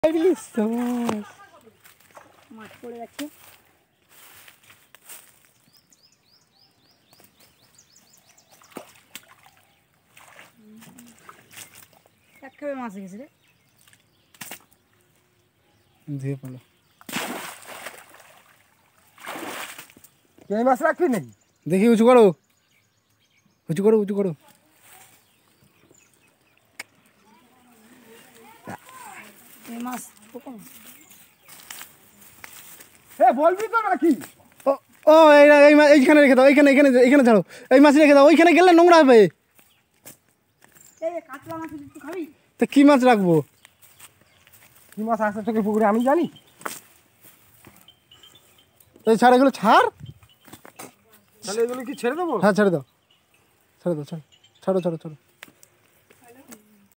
মাছ পড়ে যাচ্ছে। এক খাবে মাছ গেছে রে, দিয়ে পেলো। এই মাছ রাখবি নাকি? দেখি উঁচু করো, উঁচু করো, উঁচু করো। এই মাছ পোকা মাছ। বলবি তো নাকি? ও ও এইখানে রেখে দাও, এইখানে এইখানে এইখানে ছাড়ো, এই মাছ রেখে দাও, ওইখানে গেলে নোংরা হবে। এই কাতলা মাছ একটু খাবি? তা কি মাছ রাখবো? কি মাছ আছে তোকে পুকুরে আমি জানি? এই ছাড়, এগুলো ছাড়। তাহলে এগুলো কি ছেড়ে দেবো? হ্যাঁ ছেড়ে দাও, ছেড়ে দাও, ছাড়ো ছাড়ো ছাড়ো ছাড়ো।